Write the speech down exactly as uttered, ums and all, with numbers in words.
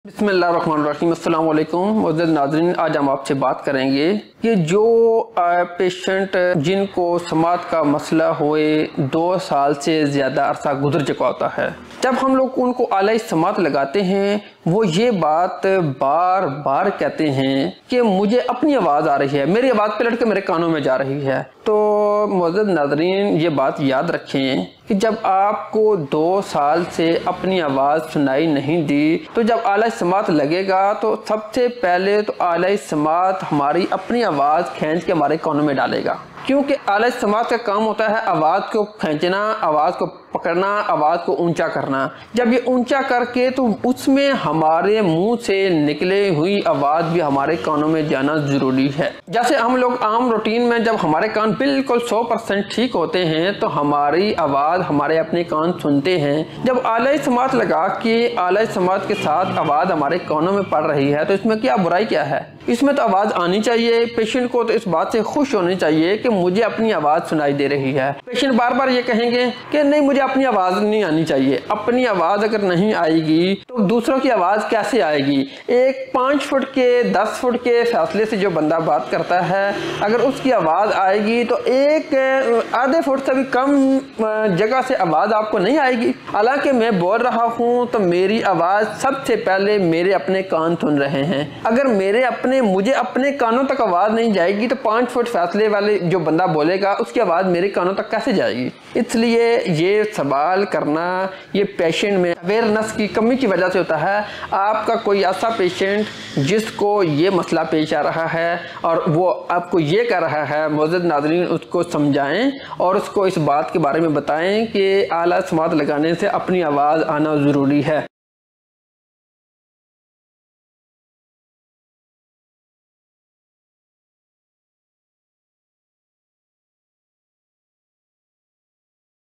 बिस्मिल्लाहिर्रहमानिर्रहीम। अस्सलाम वालेकुम मुअज़्ज़ज़ नाज़रीन, आज हम आपसे बात करेंगे कि जो पेशेंट जिनको समात का मसला हुए दो साल से ज़्यादा अरसा गुजर चुका होता है, जब हम लोग उनको आला समात लगाते हैं वो ये बात बार बार कहते हैं कि मुझे अपनी आवाज़ आ रही है, मेरी आवाज़ पलट के मेरे कानों में जा रही है। तो मुअज़्ज़ज़ नाज़रीन ये बात याद रखें कि जब आपको दो साल से अपनी आवाज़ सुनाई नहीं दी तो जब आला समात लगेगा तो सबसे पहले तो आला समात हमारी अपनी आवाज़ खींच के हमारे कानों में डालेगा, क्योंकि आला समात का काम होता है आवाज़ को खींचना, आवाज़ को पकड़ना, आवाज़ को ऊंचा करना। जब ये ऊंचा करके तो उसमें हमारे मुंह से निकले हुई आवाज़ भी हमारे कानों में जाना ज़रूरी है। जैसे हम लोग आम रूटीन में जब हमारे कान बिल्कुल सौ परसेंट ठीक होते हैं तो हमारी आवाज़ हमारे अपने कान सुनते हैं। जब आला समात लगा के आला समात के साथ आवाज़ हमारे कानों में पड़ रही है तो इसमें क्या बुराई क्या है? इसमें तो आवाज़ आनी चाहिए। पेशेंट को तो इस बात से खुश होनी चाहिए कि मुझे अपनी आवाज़ सुनाई दे रही है। पेशेंट बार बार ये कहेंगे कि नहीं मुझे अपनी आवाज़ नहीं आनी चाहिए। अपनी आवाज़ अगर नहीं आएगी तो दूसरों की आवाज़ कैसे आएगी? एक पाँच फुट के दस फुट के फासले से जो बंदा बात करता है, अगर उसकी आवाज़ आएगी तो एक आधे फुट से भी कम जगह से आवाज़ आपको नहीं आएगी। हालांकि मैं बोल रहा हूँ तो मेरी आवाज़ सबसे पहले मेरे अपने कान सुन रहे हैं। अगर मेरे अपने मुझे अपने कानों तक आवाज़ नहीं जाएगी तो पाँच फुट फासले वाले जो बंदा बोलेगा उसकी आवाज़ मेरे कानों तक कैसे जाएगी? इसलिए ये सवाल करना ये पेशेंट में अवेयरनेस की कमी की वजह से होता है। आपका कोई ऐसा पेशेंट जिसको ये मसला पेश आ रहा है और वो आपको ये कह रहा है, मुअज़्ज़ज़ नाज़रीन उसको समझाएं और उसको इस बात के बारे में बताएं कि आला समात लगाने से अपनी आवाज़ आना ज़रूरी है।